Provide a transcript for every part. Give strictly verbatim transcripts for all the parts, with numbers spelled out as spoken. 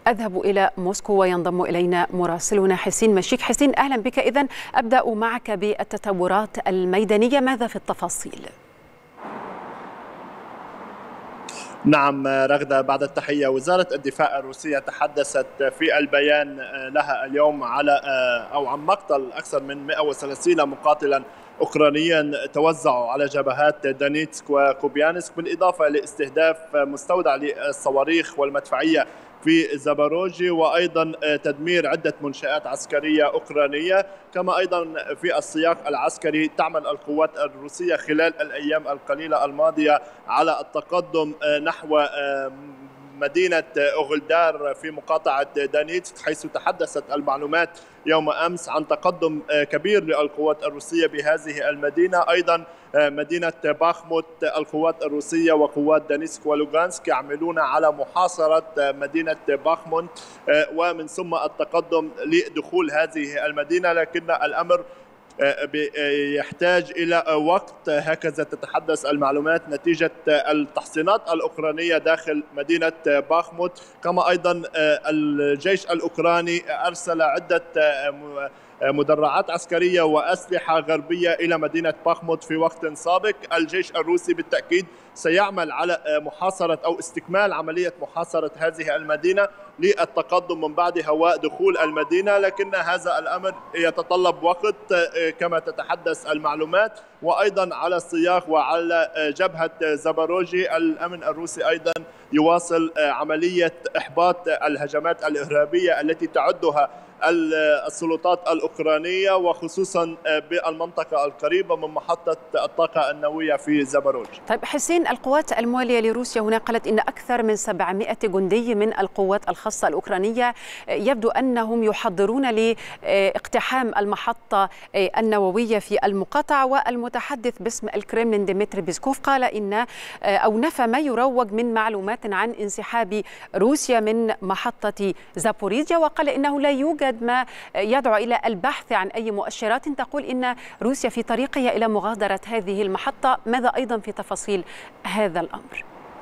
أذهب إلى موسكو وينضم إلينا مراسلنا حسين مشيك. حسين، أهلا بك. إذن أبدأ معك بالتطورات الميدانية، ماذا في التفاصيل؟ نعم رغدة، بعد التحية. وزارة الدفاع الروسية تحدثت في البيان لها اليوم على أو عن مقتل أكثر من مئة وثلاثين مقاتلا أوكرانيا توزعوا على جبهات دونيتسك وكوبيانسك، بالإضافة لاستهداف مستودع للصواريخ والمدفعية في زاباروجي، وأيضا تدمير عدة منشآت عسكرية أوكرانية. كما أيضا في السياق العسكري تعمل القوات الروسية خلال الأيام القليلة الماضية على التقدم نحو مدينة أوغلدار في مقاطعة دونيتسك، حيث تحدثت المعلومات يوم أمس عن تقدم كبير للقوات الروسية بهذه المدينة. أيضا مدينة باخموت، القوات الروسية وقوات دونيتسك ولوغانسك يعملون على محاصرة مدينة باخموت ومن ثم التقدم لدخول هذه المدينة، لكن الأمر يحتاج إلى وقت، هكذا تتحدث المعلومات، نتيجة التحصينات الأوكرانية داخل مدينة باخموت. كما أيضا الجيش الأوكراني أرسل عدة مدرعات عسكرية وأسلحة غربية إلى مدينة باخموت في وقت سابق. الجيش الروسي بالتأكيد سيعمل على محاصرة أو استكمال عملية محاصرة هذه المدينة للتقدم من بعدها ودخول المدينة، لكن هذا الأمر يتطلب وقت كما تتحدث المعلومات. وأيضا على السياق وعلى جبهة زاباروجي، الأمن الروسي أيضا يواصل عملية إحباط الهجمات الإرهابية التي تعدها السلطات الأوكرانية، وخصوصا بالمنطقة القريبة من محطة الطاقة النووية في زاباروجي. طيب حسين، القوات الموالية لروسيا هنا قالت إن أكثر من سبعمئة جندي من القوات الخاصة الأوكرانية يبدو أنهم يحضرون لاقتحام المحطة النووية في المقاطعة، والمتحدث باسم الكرملين ديمتري بيسكوف قال إن أو نفى ما يروج من معلومات عن انسحاب روسيا من محطة زابوريجيا، وقال إنه لا يوجد ما يدعو إلى البحث عن أي مؤشرات تقول إن روسيا في طريقها إلى مغادرة هذه المحطة. ماذا أيضا في تفاصيل هذا الأمر؟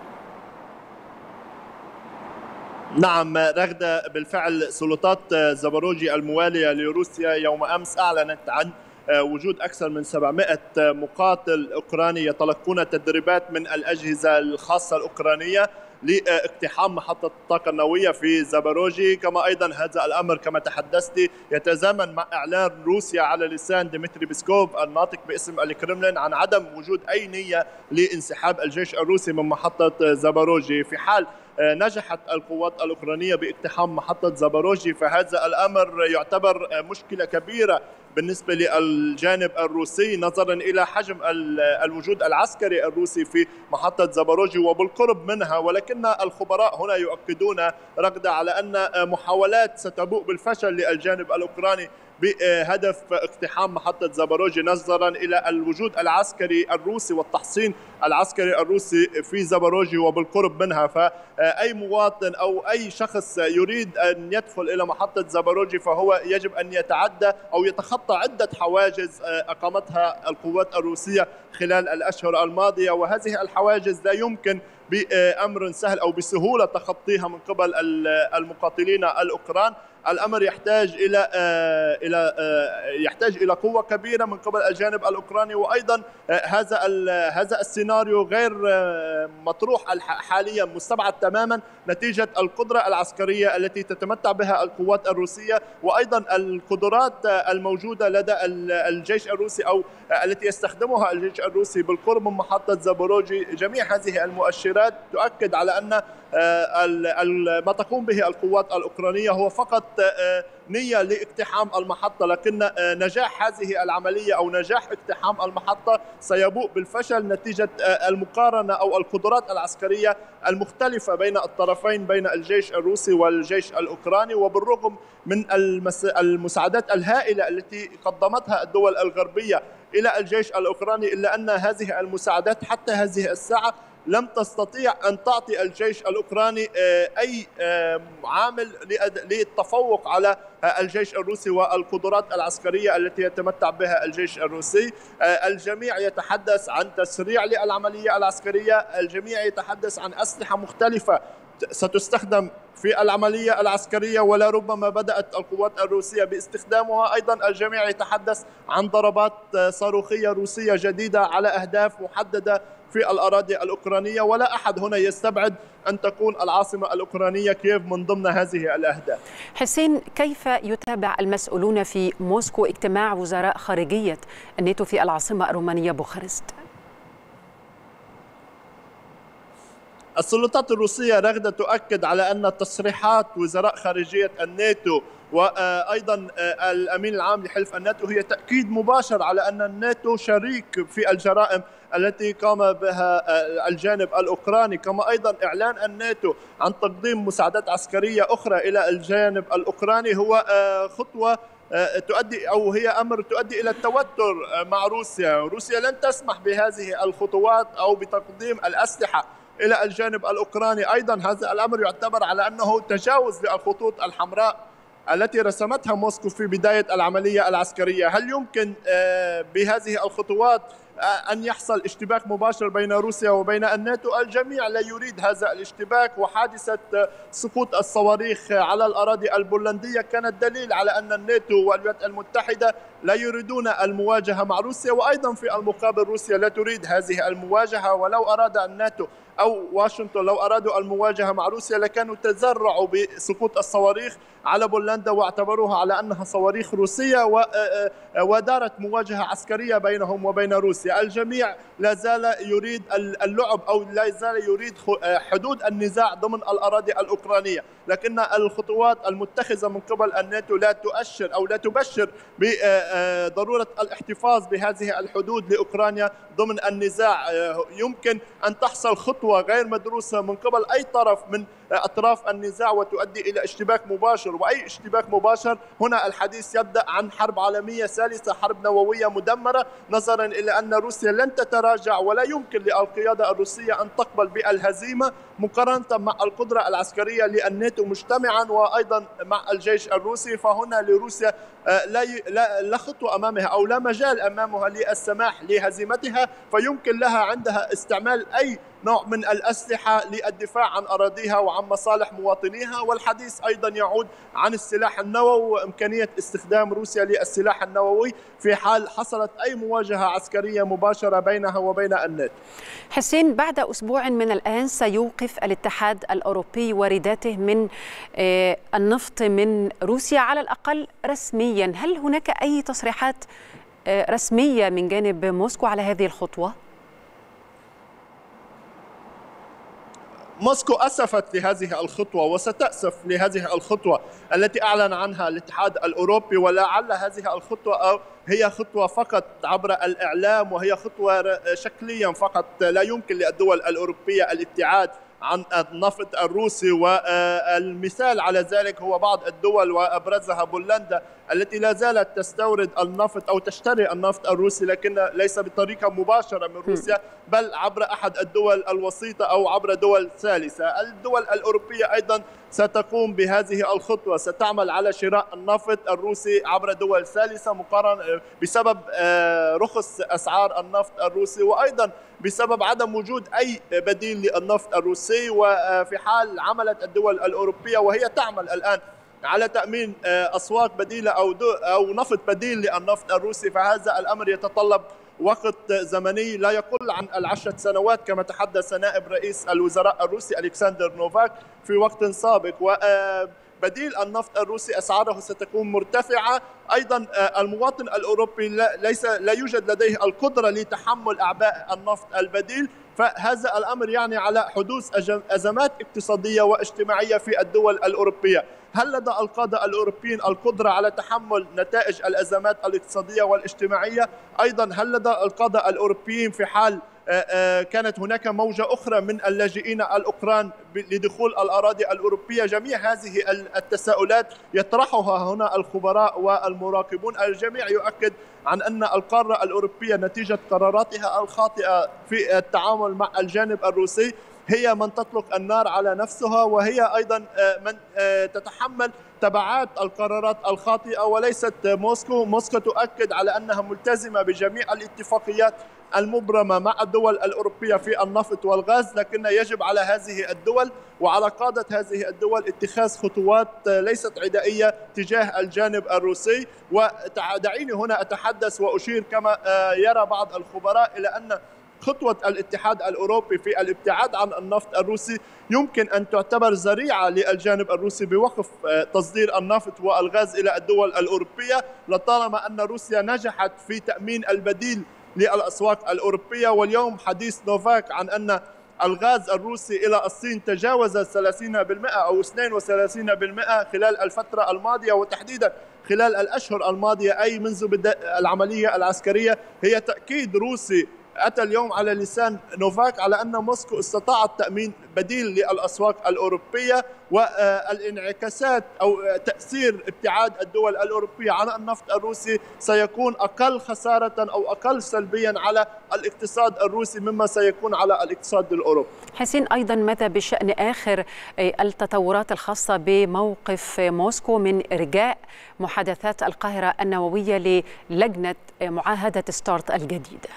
نعم رغدة، بالفعل سلطات زاباروجي الموالية لروسيا يوم أمس أعلنت عن وجود أكثر من سبعمئة مقاتل أوكراني يتلقون تدريبات من الأجهزة الخاصة الأوكرانية لاقتحام محطة الطاقة النووية في زاباروجي. كما أيضا هذا الأمر كما تحدثت يتزامن مع إعلان روسيا على لسان ديمتري بيسكوف الناطق باسم الكرملين عن عدم وجود أي نية لانسحاب الجيش الروسي من محطة زاباروجي. في حال نجحت القوات الأوكرانية باقتحام محطة زاباروجي فهذا الأمر يعتبر مشكلة كبيرة بالنسبة للجانب الروسي، نظرا إلى حجم الوجود العسكري الروسي في محطة زاباروجي وبالقرب منها. ولكن الخبراء هنا يؤكدون رغدة على أن محاولات ستبوء بالفشل للجانب الأوكراني بهدف اقتحام محطة زاباروجي، نظرا إلى الوجود العسكري الروسي والتحصين العسكري الروسي في زاباروجي وبالقرب منها. فأي مواطن أو أي شخص يريد أن يدخل إلى محطة زاباروجي فهو يجب أن يتعدى أو يتخطى عدة حواجز أقامتها القوات الروسية خلال الأشهر الماضية، وهذه الحواجز لا يمكن بأمر سهل أو بسهولة تخطيها من قبل المقاتلين الأوكران. الأمر يحتاج إلى إلى يحتاج إلى قوة كبيرة من قبل الجانب الأوكراني. وأيضا هذا هذا السيناريو غير مطروح حاليا، مستبعد تماما نتيجة القدرة العسكرية التي تتمتع بها القوات الروسية، وأيضا القدرات الموجودة لدى الجيش الروسي أو التي يستخدمها الجيش الروسي بالقرب من محطة زاباروجي. جميع هذه المؤشرات تؤكد على أن ما تقوم به القوات الأوكرانية هو فقط نية لاقتحام المحطة، لكن نجاح هذه العملية أو نجاح اقتحام المحطة سيبوء بالفشل نتيجة المقارنة أو القدرات العسكرية المختلفة بين الطرفين، بين الجيش الروسي والجيش الأوكراني. وبالرغم من المساعدات الهائلة التي قدمتها الدول الغربية إلى الجيش الأوكراني، إلا أن هذه المساعدات حتى هذه الساعة لم تستطيع أن تعطي الجيش الأوكراني أي عامل للتفوق على الجيش الروسي والقدرات العسكرية التي يتمتع بها الجيش الروسي. الجميع يتحدث عن تسريع للعملية العسكرية، الجميع يتحدث عن أسلحة مختلفة ستستخدم في العملية العسكرية، ولا ربما بدأت القوات الروسية باستخدامها. أيضا الجميع يتحدث عن ضربات صاروخية روسية جديدة على أهداف محددة في الأراضي الأوكرانية، ولا أحد هنا يستبعد أن تكون العاصمة الأوكرانية كييف من ضمن هذه الأهداف. حسين، كيف يتابع المسؤولون في موسكو اجتماع وزراء خارجية الناتو في العاصمة الرومانية بوخارست؟ السلطات الروسية رغدة تؤكد على أن تصريحات وزراء خارجية الناتو وأيضا الأمين العام لحلف الناتو هي تأكيد مباشر على أن الناتو شريك في الجرائم التي قام بها الجانب الأوكراني، كما أيضا إعلان الناتو عن تقديم مساعدات عسكرية أخرى إلى الجانب الأوكراني هو خطوة تؤدي أو هي أمر تؤدي إلى التوتر مع روسيا. روسيا لن تسمح بهذه الخطوات أو بتقديم الأسلحة إلى الجانب الأوكراني. أيضا هذا الأمر يعتبر على أنه تجاوز للخطوط الحمراء التي رسمتها موسكو في بداية العملية العسكرية. هل يمكن بهذه الخطوات أن يحصل اشتباك مباشر بين روسيا وبين الناتو؟ الجميع لا يريد هذا الاشتباك، وحادثة سقوط الصواريخ على الأراضي البولندية كانت دليل على أن الناتو والولايات المتحدة لا يريدون المواجهة مع روسيا، وأيضا في المقابل روسيا لا تريد هذه المواجهة. ولو أراد الناتو أو واشنطن لو أرادوا المواجهة مع روسيا لكانوا تذرعوا بسقوط الصواريخ على بولندا واعتبروها على أنها صواريخ روسية، ودارت مواجهة عسكرية بينهم وبين روسيا. الجميع لا زال يريد اللعب أو لا زال يريد حدود النزاع ضمن الأراضي الأوكرانية، لكن الخطوات المتخذة من قبل الناتو لا تؤشر أو لا تبشر بضرورة الاحتفاظ بهذه الحدود لأوكرانيا ضمن النزاع. يمكن أن تحصل خطوة غير مدروسة من قبل أي طرف من أطراف النزاع وتؤدي إلى اشتباك مباشر، وأي اشتباك مباشر هنا الحديث يبدأ عن حرب عالمية ثالثة، حرب نووية مدمرة، نظرا إلى أن روسيا لن تتراجع ولا يمكن للقيادة الروسية أن تقبل بالهزيمة مقارنة مع القدرة العسكرية للناتو مجتمعا وأيضا مع الجيش الروسي. فهنا لروسيا لا لا خطوة أمامها أو لا مجال أمامها للسماح لهزيمتها، فيمكن لها عندها استعمال أي نوع من الأسلحة للدفاع عن أراضيها وعن مصالح مواطنيها. والحديث أيضا يعود عن السلاح النووي وإمكانية استخدام روسيا للسلاح النووي في حال حصلت أي مواجهة عسكرية مباشرة بينها وبين الناتو. حسين، بعد أسبوع من الآن سيوقف الاتحاد الأوروبي وارداته من النفط من روسيا على الأقل رسميا. هل هناك أي تصريحات رسمية من جانب موسكو على هذه الخطوة؟ موسكو أسفت لهذه الخطوة وستأسف لهذه الخطوة التي أعلن عنها الاتحاد الأوروبي، ولعل هذه الخطوة هي خطوة فقط عبر الإعلام، وهي خطوة شكليا فقط. لا يمكن للدول الأوروبية الابتعاد عن النفط الروسي، والمثال على ذلك هو بعض الدول وأبرزها بولندا التي لا زالت تستورد النفط أو تشتري النفط الروسي، لكن ليس بطريقة مباشرة من روسيا بل عبر أحد الدول الوسيطة أو عبر دول ثالثة. الدول الأوروبية أيضا ستقوم بهذه الخطوة، ستعمل على شراء النفط الروسي عبر دول ثالثة مقارنة بسبب رخص أسعار النفط الروسي، وأيضا بسبب عدم وجود أي بديل للنفط الروسي. وفي حال عملت الدول الأوروبية وهي تعمل الآن على تأمين أسواق بديلة أو أو نفط بديل للنفط الروسي، فهذا الأمر يتطلب وقت زمني لا يقل عن العشرة سنوات كما تحدث نائب رئيس الوزراء الروسي ألكسندر نوفاك في وقت سابق. وبديل النفط الروسي أسعاره ستكون مرتفعة. أيضا المواطن الأوروبي ليس لا يوجد لديه القدرة لتحمل أعباء النفط البديل، فهذا الأمر يعني على حدوث أزمات اقتصادية واجتماعية في الدول الأوروبية. هل لدى القادة الأوروبيين القدرة على تحمل نتائج الأزمات الاقتصادية والاجتماعية؟ أيضا هل لدى القادة الأوروبيين في حال كانت هناك موجة أخرى من اللاجئين الأوكران لدخول الأراضي الأوروبية؟ جميع هذه التساؤلات يطرحها هنا الخبراء والمراقبون. الجميع يؤكد عن أن القارة الأوروبية نتيجة قراراتها الخاطئة في التعامل مع الجانب الروسي هي من تطلق النار على نفسها، وهي أيضا من تتحمل تبعات القرارات الخاطئة وليست موسكو. موسكو تؤكد على أنها ملتزمة بجميع الاتفاقيات المبرمة مع الدول الأوروبية في النفط والغاز، لكن يجب على هذه الدول وعلى قادة هذه الدول اتخاذ خطوات ليست عدائية تجاه الجانب الروسي. ودعيني هنا أتحدث وأشير كما يرى بعض الخبراء إلى أن خطوة الاتحاد الأوروبي في الابتعاد عن النفط الروسي يمكن أن تعتبر ذريعة للجانب الروسي بوقف تصدير النفط والغاز إلى الدول الأوروبية، لطالما أن روسيا نجحت في تأمين البديل للأسواق الأوروبية. واليوم حديث نوفاك عن أن الغاز الروسي إلى الصين تجاوز ثلاثين بالمئة أو اثنين وثلاثين بالمئة خلال الفترة الماضية، وتحديدا خلال الأشهر الماضية أي منذ بدء العملية العسكرية، هي تأكيد روسي أتى اليوم على لسان نوفاك على أن موسكو استطاعت تأمين بديل للأسواق الأوروبية، والانعكاسات أو تأثير ابتعاد الدول الأوروبية عن النفط الروسي سيكون أقل خسارة أو أقل سلبيا على الاقتصاد الروسي مما سيكون على الاقتصاد الأوروبي. حسين، أيضا ماذا بشأن آخر التطورات الخاصة بموقف موسكو من إرجاء محادثات القاهرة النووية للجنة معاهدة ستارت الجديدة؟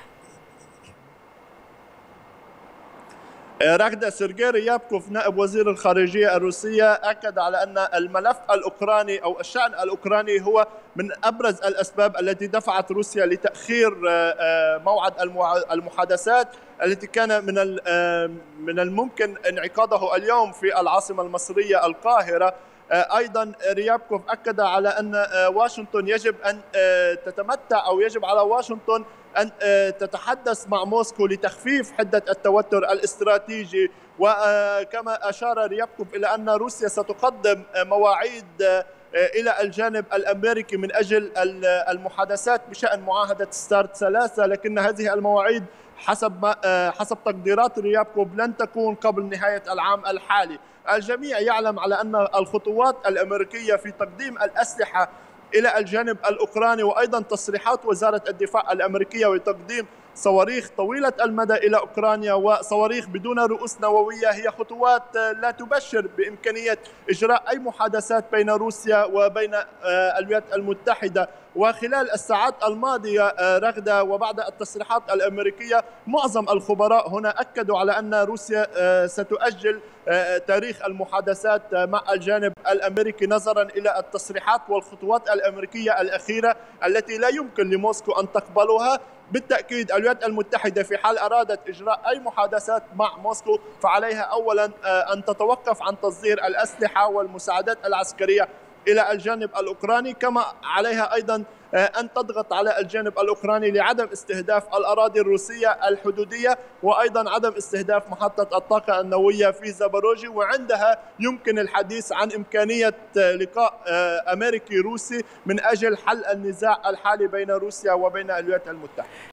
راغدا، سيرجي ريابكوف نائب وزير الخارجية الروسية أكد على أن الملف الأوكراني أو الشأن الأوكراني هو من أبرز الأسباب التي دفعت روسيا لتأخير موعد المحادثات التي كان من من الممكن انعقاده اليوم في العاصمة المصرية القاهرة. أيضا ريابكوف أكد على أن واشنطن يجب أن تتمتع أو يجب على واشنطن أن تتحدث مع موسكو لتخفيف حدة التوتر الاستراتيجي. وكما أشار ريابكوف إلى أن روسيا ستقدم مواعيد إلى الجانب الأمريكي من أجل المحادثات بشأن معاهدة ستارت ثلاثة، لكن هذه المواعيد حسب ما حسب تقديرات ريابكوف لن تكون قبل نهاية العام الحالي. الجميع يعلم على أن الخطوات الأمريكية في تقديم الأسلحة إلى الجانب الأوكراني وأيضا تصريحات وزارة الدفاع الأمريكية وتقديم صواريخ طويلة المدى إلى أوكرانيا وصواريخ بدون رؤوس نووية هي خطوات لا تبشر بإمكانية إجراء أي محادثات بين روسيا وبين الولايات المتحدة. وخلال الساعات الماضية رغدة وبعد التصريحات الأمريكية معظم الخبراء هنا أكدوا على أن روسيا ستؤجل تاريخ المحادثات مع الجانب الأمريكي نظرا إلى التصريحات والخطوات الأمريكية الأخيرة التي لا يمكن لموسكو أن تقبلها. بالتأكيد الولايات المتحدة في حال أرادت إجراء أي محادثات مع موسكو فعليها أولا أن تتوقف عن تصدير الأسلحة والمساعدات العسكرية إلى الجانب الأوكراني، كما عليها أيضا أن تضغط على الجانب الأوكراني لعدم استهداف الأراضي الروسية الحدودية وأيضا عدم استهداف محطة الطاقة النووية في زاباروجي، وعندها يمكن الحديث عن إمكانية لقاء أمريكي روسي من أجل حل النزاع الحالي بين روسيا وبين الولايات المتحدة.